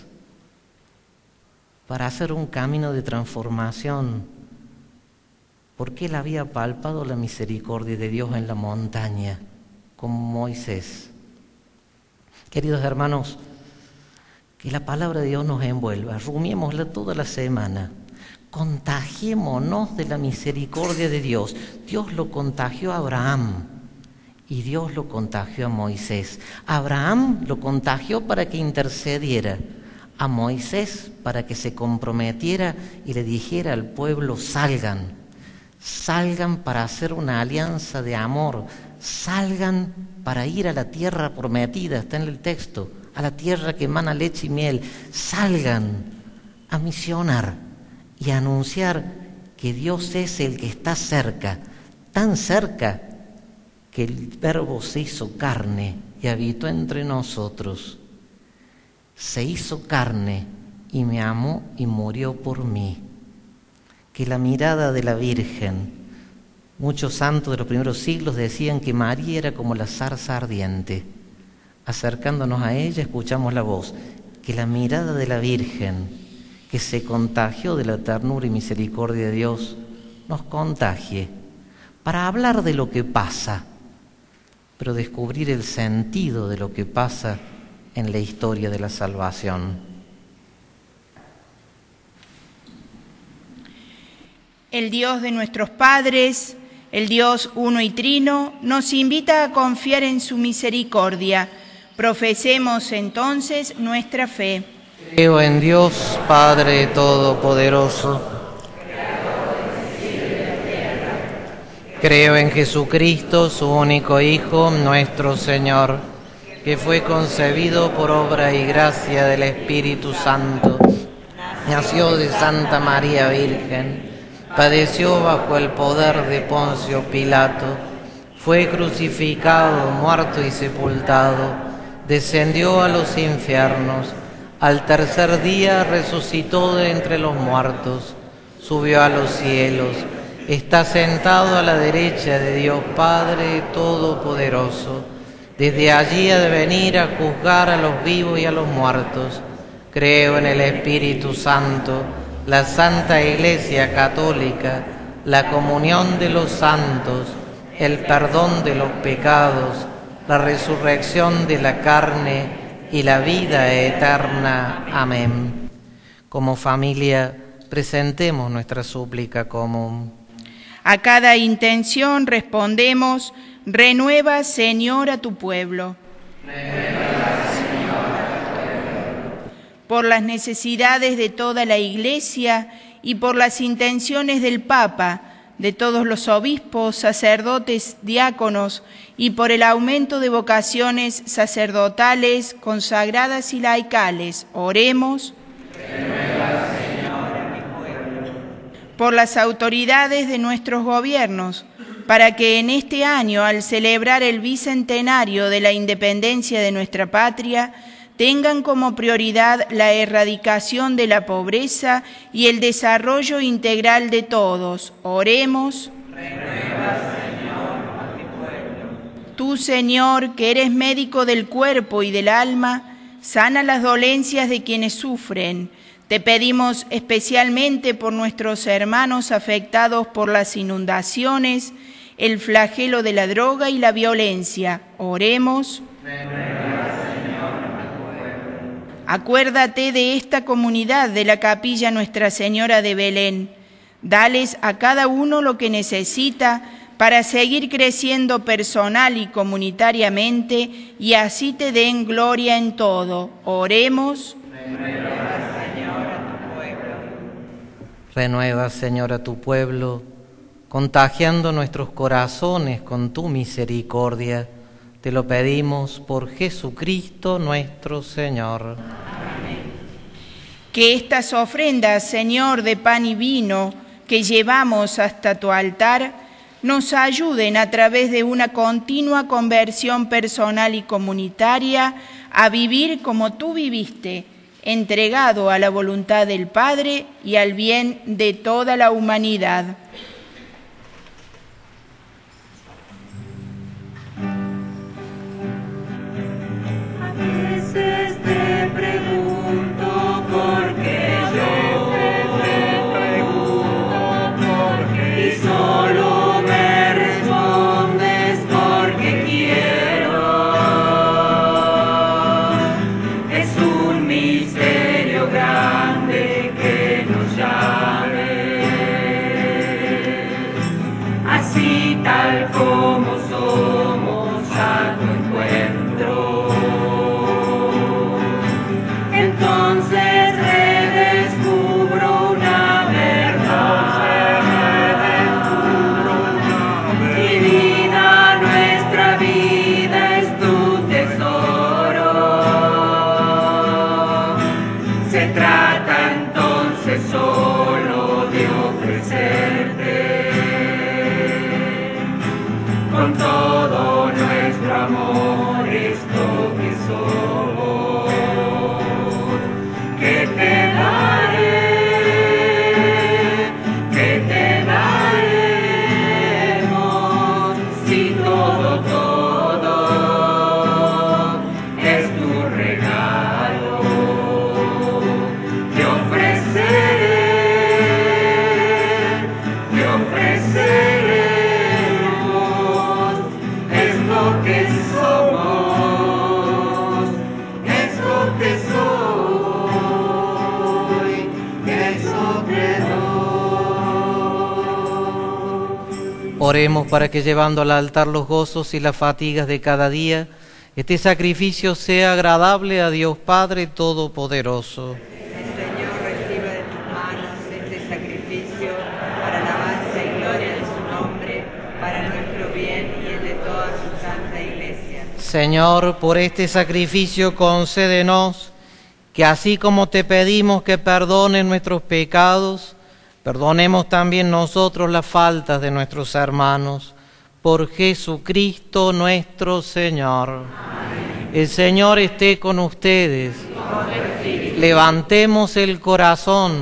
para hacer un camino de transformación, porque él había palpado la misericordia de Dios en la montaña, como Moisés. Queridos hermanos, que la palabra de Dios nos envuelva, rumiémosla toda la semana. Contagiémonos de la misericordia de Dios. Dios lo contagió a Abraham y Dios lo contagió a Moisés. Abraham lo contagió para que intercediera, a Moisés para que se comprometiera y le dijera al pueblo: salgan para hacer una alianza de amor, salgan para ir a la tierra prometida, está en el texto, a la tierra que emana leche y miel, salgan a misionar y anunciar que Dios es el que está cerca, tan cerca que el Verbo se hizo carne y habitó entre nosotros. Se hizo carne y me amó y murió por mí. Que la mirada de la Virgen Muchos santos de los primeros siglos decían que María era como la zarza ardiente. Acercándonos a ella escuchamos la voz, que la mirada de la Virgen, que se contagió de la ternura y misericordia de Dios, nos contagie para hablar de lo que pasa, pero descubrir el sentido de lo que pasa en la historia de la salvación. El Dios de nuestros padres, el Dios uno y trino, nos invita a confiar en su misericordia. Profesemos entonces nuestra fe. Creo en Dios, Padre Todopoderoso. Creo en Jesucristo, su único Hijo, nuestro Señor, que fue concebido por obra y gracia del Espíritu Santo. Nació de Santa María Virgen, padeció bajo el poder de Poncio Pilato, fue crucificado, muerto y sepultado, descendió a los infiernos, al tercer día resucitó de entre los muertos, subió a los cielos, está sentado a la derecha de Dios Padre Todopoderoso. Desde allí ha de venir a juzgar a los vivos y a los muertos. Creo en el Espíritu Santo, la Santa Iglesia Católica, la comunión de los santos, el perdón de los pecados, la resurrección de la carne y la vida eterna. Amén. Como familia, presentemos nuestra súplica común. A cada intención respondemos: renueva, Señor, a tu pueblo. Por las necesidades de toda la Iglesia y por las intenciones del Papa, de todos los obispos, sacerdotes, diáconos, y por el aumento de vocaciones sacerdotales, consagradas y laicales, oremos. Por las autoridades de nuestros gobiernos, para que en este año, al celebrar el bicentenario de la independencia de nuestra patria, tengan como prioridad la erradicación de la pobreza y el desarrollo integral de todos. Oremos. Renueva, Señor, a tu pueblo. Tú, Señor, que eres médico del cuerpo y del alma, sana las dolencias de quienes sufren. Te pedimos especialmente por nuestros hermanos afectados por las inundaciones, el flagelo de la droga y la violencia. Oremos. Acuérdate de esta comunidad de la Capilla Nuestra Señora de Belén. Dales a cada uno lo que necesita para seguir creciendo personal y comunitariamente, y así te den gloria en todo. Oremos. Renueva, Señor, a tu pueblo, contagiando nuestros corazones con tu misericordia. Te lo pedimos por Jesucristo nuestro Señor. Amén. Que estas ofrendas, Señor, de pan y vino que llevamos hasta tu altar, nos ayuden a través de una continua conversión personal y comunitaria a vivir como tú viviste, entregado a la voluntad del Padre y al bien de toda la humanidad. A veces te pregunto por qué y solo me respondes porque quiero. Es un misterio grande que nos llame. Oremos para que llevando al altar los gozos y las fatigas de cada día, este sacrificio sea agradable a Dios Padre Todopoderoso. El Señor reciba de tus manos este sacrificio para alabanza y gloria de su nombre, para nuestro bien y el de toda su santa Iglesia. Señor, por este sacrificio concédenos que así como te pedimos que perdones nuestros pecados, perdonemos también nosotros las faltas de nuestros hermanos. Por Jesucristo nuestro Señor. Amén. El Señor esté con ustedes. Levantemos el corazón.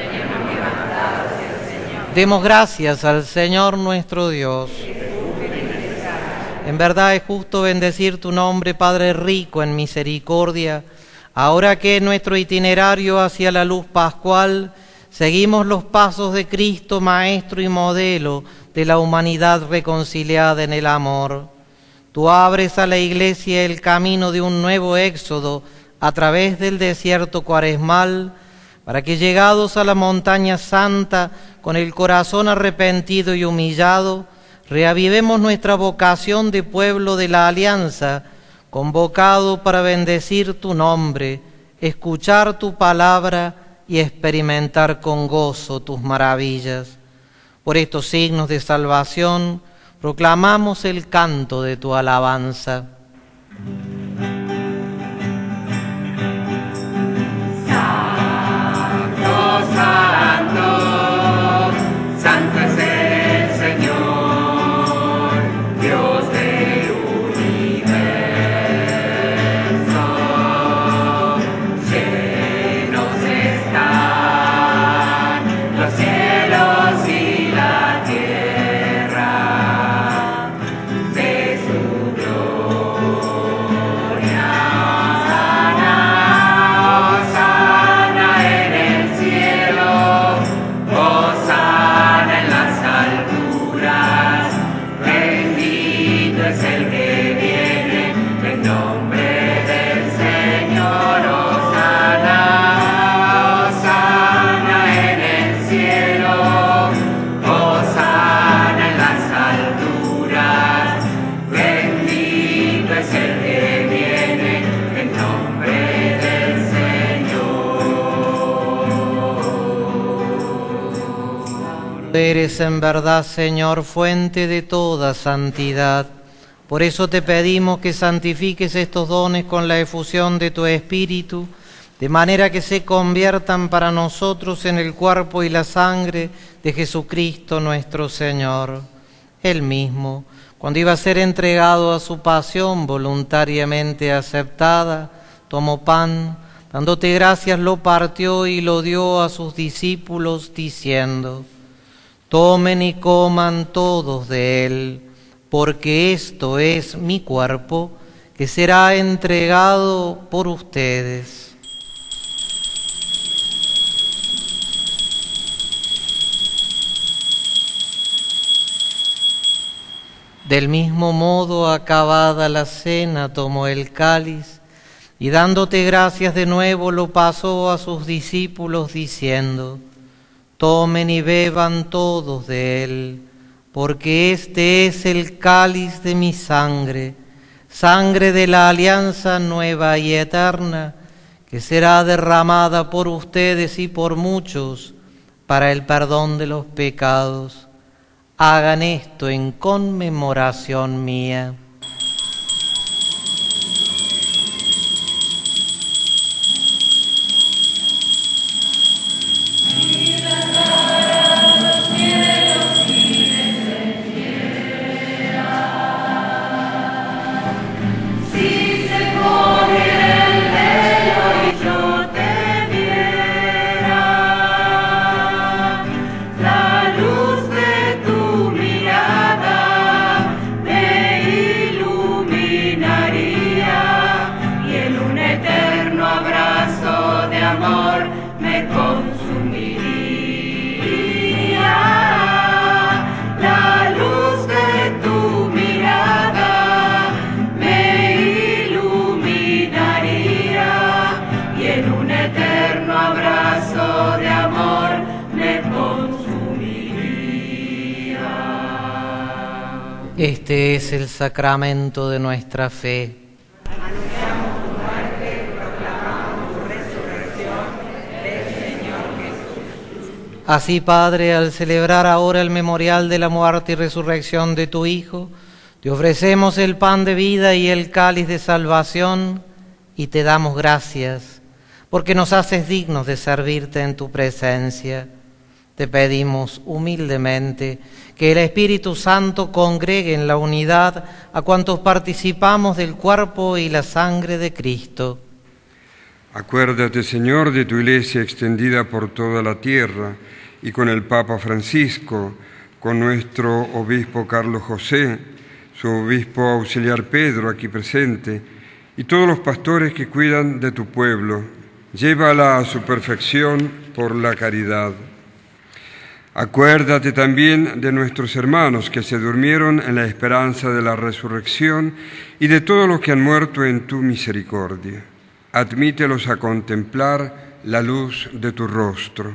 Demos gracias al Señor nuestro Dios. En verdad es justo bendecir tu nombre, Padre rico en misericordia. Ahora que en nuestro itinerario hacia la luz pascual seguimos los pasos de Cristo, Maestro y modelo de la humanidad reconciliada en el amor. Tú abres a la Iglesia el camino de un nuevo éxodo a través del desierto cuaresmal, para que llegados a la montaña santa, con el corazón arrepentido y humillado, reavivemos nuestra vocación de pueblo de la alianza, convocado para bendecir tu nombre, escuchar tu palabra y experimentar con gozo tus maravillas. Por estos signos de salvación, proclamamos el canto de tu alabanza. Santo, santo, santo es el Señor, Dios del universo. Llenos están los cielos y la tierra de su gloria. Hosana, hosana en el cielo, hosana en las alturas. Bendito es el que viene en nombre del Señor. Hosana, hosana en el cielo, hosana en las alturas. Bendito es el que viene en nombre del Señor. Eres en verdad, Señor, fuente de toda santidad. Por eso te pedimos que santifiques estos dones con la efusión de tu Espíritu, de manera que se conviertan para nosotros en el cuerpo y la sangre de Jesucristo nuestro Señor. Él mismo, cuando iba a ser entregado a su pasión voluntariamente aceptada, tomó pan, dándote gracias lo partió y lo dio a sus discípulos, diciendo: tomen y coman todos de él, porque esto es mi cuerpo, que será entregado por ustedes. Del mismo modo, acabada la cena, tomó el cáliz, y dándote gracias de nuevo, lo pasó a sus discípulos, diciendo: tomen y beban todos de él, porque este es el cáliz de mi sangre, sangre de la alianza nueva y eterna, que será derramada por ustedes y por muchos para el perdón de los pecados. Hagan esto en conmemoración mía. Si se corre el velo y yo te viera, la luz de tu mirada me iluminaría y en un eterno abrazo de amor me consumiría. La luz de tu mirada me iluminaría y en un eterno abrazo de amor me consumiría. Este es el sacramento de nuestra fe. Anunciamos tu muerte, proclamamos tu resurrección del Señor Jesús. Así, Padre, al celebrar ahora el memorial de la muerte y resurrección de tu Hijo, te ofrecemos el pan de vida y el cáliz de salvación y te damos gracias, porque nos haces dignos de servirte en tu presencia. Te pedimos humildemente que el Espíritu Santo congregue en la unidad a cuantos participamos del cuerpo y la sangre de Cristo. Acuérdate, Señor, de tu Iglesia extendida por toda la tierra y con el Papa Francisco, con nuestro obispo Carlos José, su obispo auxiliar Pedro, aquí presente, y todos los pastores que cuidan de tu pueblo. Llévala a su perfección por la caridad. Acuérdate también de nuestros hermanos que se durmieron en la esperanza de la resurrección y de todos los que han muerto en tu misericordia. Admítelos a contemplar la luz de tu rostro.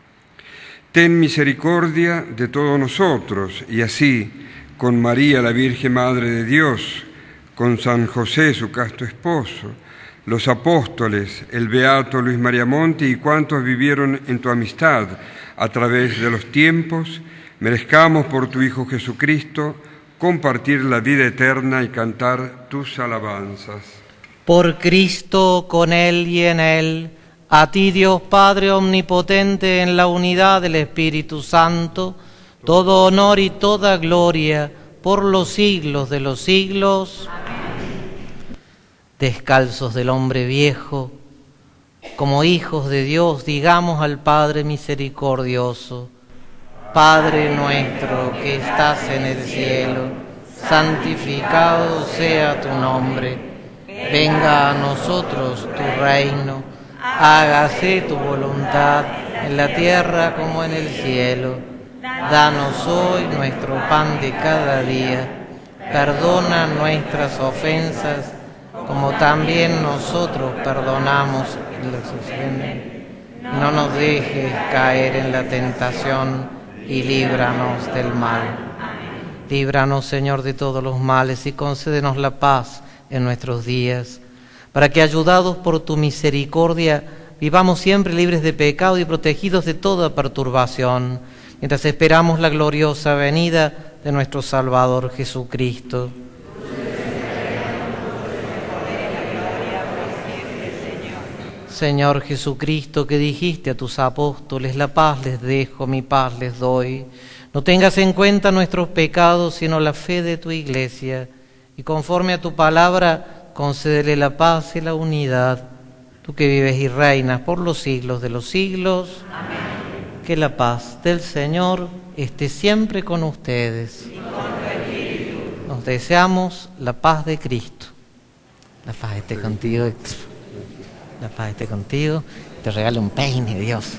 Ten misericordia de todos nosotros y así, con María, la Virgen Madre de Dios, con San José, su casto esposo, los apóstoles, el beato Luis María Monti y cuantos vivieron en tu amistad a través de los tiempos, merezcamos por tu Hijo Jesucristo compartir la vida eterna y cantar tus alabanzas. Por Cristo, con Él y en Él, a ti Dios Padre omnipotente en la unidad del Espíritu Santo, todo honor y toda gloria por los siglos de los siglos. Amén. Descalzos del hombre viejo, como hijos de Dios, digamos al Padre misericordioso: Padre nuestro que estás en el cielo, santificado sea tu nombre. Venga a nosotros tu reino, hágase tu voluntad en la tierra como en el cielo. Danos hoy nuestro pan de cada día. Perdona nuestras ofensas, como también nosotros perdonamos a los que ofenden. No nos dejes caer en la tentación y líbranos del mal. Líbranos, Señor, de todos los males y concédenos la paz en nuestros días, para que, ayudados por tu misericordia, vivamos siempre libres de pecado y protegidos de toda perturbación, mientras esperamos la gloriosa venida de nuestro Salvador Jesucristo. Señor Jesucristo, que dijiste a tus apóstoles: la paz les dejo, mi paz les doy. No tengas en cuenta nuestros pecados, sino la fe de tu Iglesia, y conforme a tu palabra, concédele la paz y la unidad. Tú que vives y reinas por los siglos de los siglos. Amén. Que la paz del Señor esté siempre con ustedes. Y con tu espíritu. Nos deseamos la paz de Cristo. La paz esté contigo. La paz esté contigo. Te regalo un peine, Dios.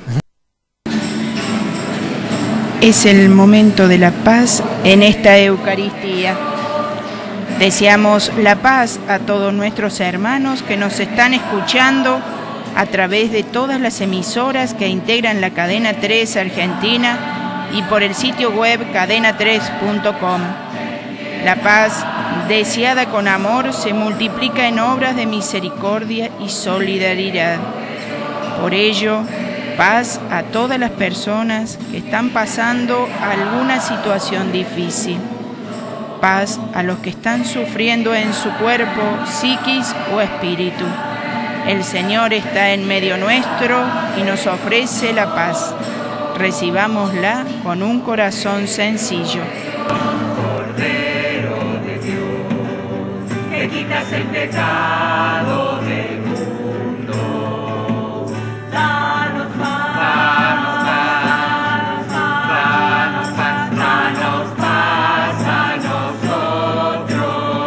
Es el momento de la paz en esta Eucaristía. Deseamos la paz a todos nuestros hermanos que nos están escuchando a través de todas las emisoras que integran la Cadena 3 Argentina y por el sitio web cadena3.com. La paz, deseada con amor, se multiplica en obras de misericordia y solidaridad. Por ello, paz a todas las personas que están pasando alguna situación difícil. Paz a los que están sufriendo en su cuerpo, psiquis o espíritu. El Señor está en medio nuestro y nos ofrece la paz. Recibámosla con un corazón sencillo. Cordero de Dios, que quitas el pecado del mundo, danos paz, danos paz, danos paz, danos paz a nosotros,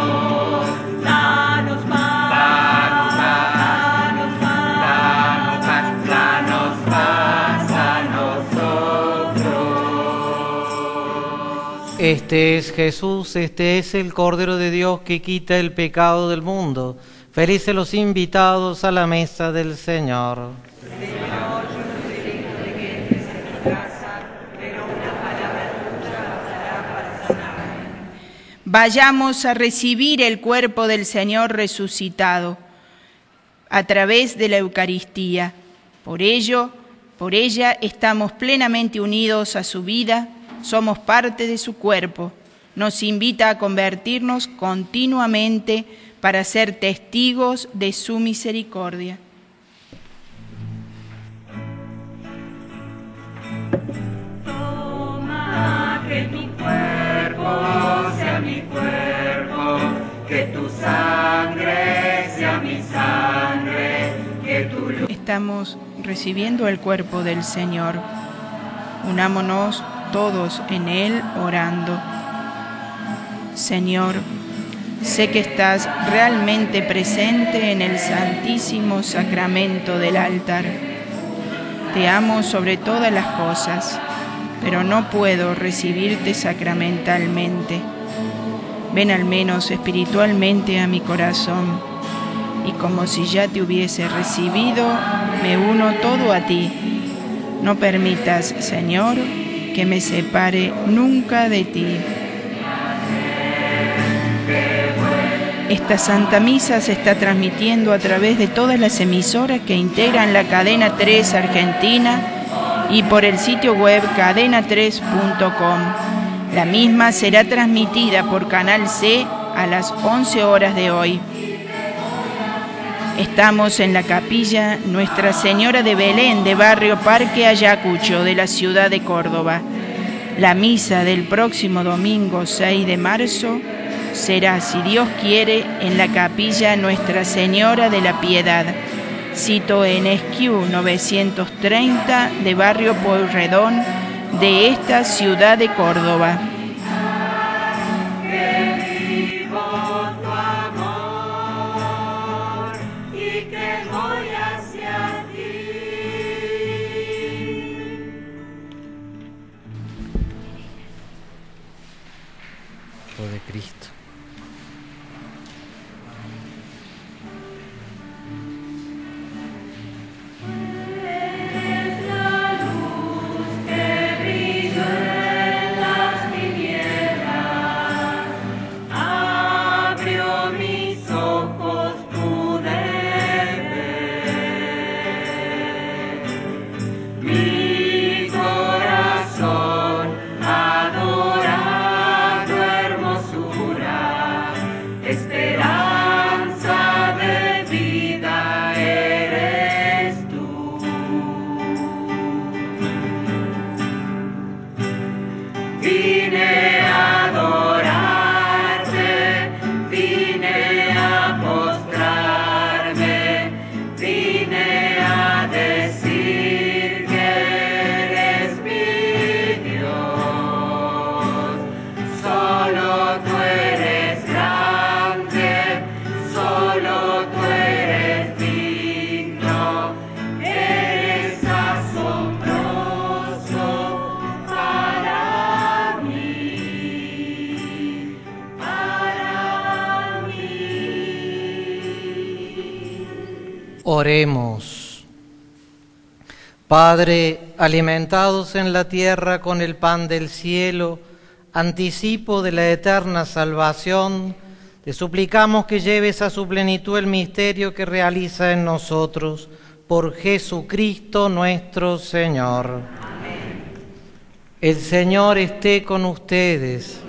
danos paz, danos paz, danos paz a nosotros. Este es Jesús, este es el Cordero de Dios que quita el pecado del mundo. Felices los invitados a la mesa del Señor. Señor, yo no soy digno de que entres en mi casa, pero una palabra tuya bastará para sanarme. Vayamos a recibir el cuerpo del Señor resucitado a través de la Eucaristía. Por ella estamos plenamente unidos a su vida, somos parte de su cuerpo. Nos invita a convertirnos continuamente para ser testigos de su misericordia. Toma, que tu cuerpo sea mi cuerpo, que tu sangre sea mi sangre, que tu luz... Estamos recibiendo el cuerpo del Señor. Unámonos todos en Él orando. Señor, sé que estás realmente presente en el Santísimo Sacramento del altar. Te amo sobre todas las cosas, pero no puedo recibirte sacramentalmente. Ven al menos espiritualmente a mi corazón, y como si ya te hubiese recibido, me uno todo a ti. No permitas, Señor, que me separe nunca de ti. Esta Santa Misa se está transmitiendo a través de todas las emisoras que integran la Cadena 3 Argentina y por el sitio web cadena3.com. La misma será transmitida por Canal C a las 11 horas de hoy. Estamos en la capilla Nuestra Señora de Belén de Barrio Parque Ayacucho de la ciudad de Córdoba. La misa del próximo domingo 6 de marzo será, si Dios quiere, en la capilla Nuestra Señora de la Piedad, sito en Esquiú 930 de Barrio Pueyrredón de esta ciudad de Córdoba. De Cristo. Oremos. Padre, alimentados en la tierra con el pan del cielo, anticipo de la eterna salvación, te suplicamos que lleves a su plenitud el misterio que realiza en nosotros, por Jesucristo nuestro Señor. Amén. El Señor esté con ustedes.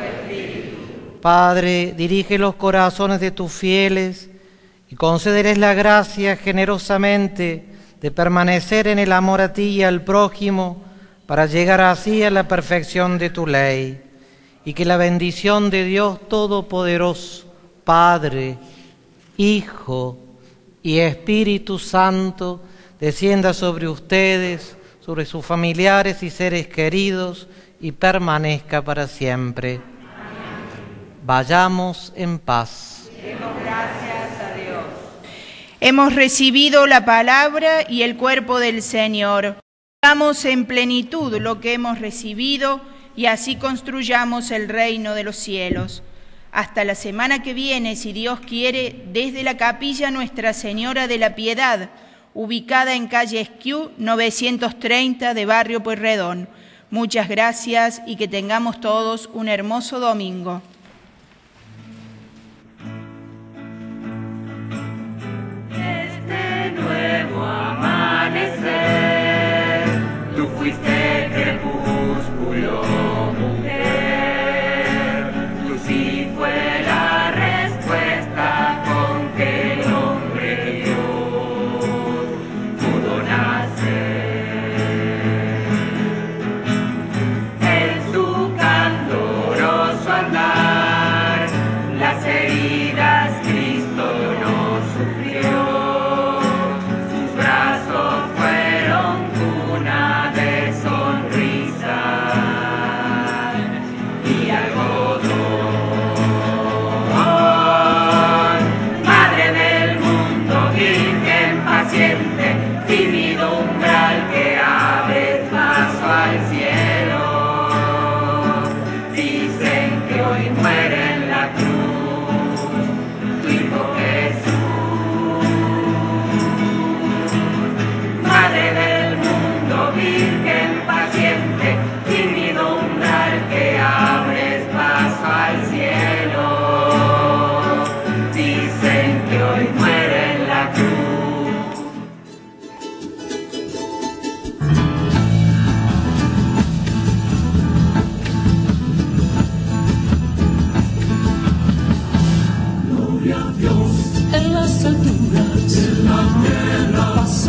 Padre, dirige los corazones de tus fieles y concédeles la gracia generosamente de permanecer en el amor a ti y al prójimo, para llegar así a la perfección de tu ley, y que la bendición de Dios Todopoderoso, Padre, Hijo y Espíritu Santo, descienda sobre ustedes, sobre sus familiares y seres queridos, y permanezca para siempre. Amén. Vayamos en paz. Demos gracias a Dios. Hemos recibido la palabra y el cuerpo del Señor. Damos en plenitud lo que hemos recibido y así construyamos el reino de los cielos. Hasta la semana que viene, si Dios quiere, desde la capilla Nuestra Señora de la Piedad, ubicada en calle Esquiú 930 de Barrio Pueyrredón. Muchas gracias y que tengamos todos un hermoso domingo.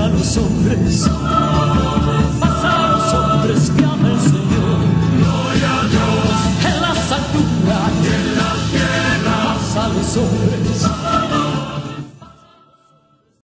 a los hombres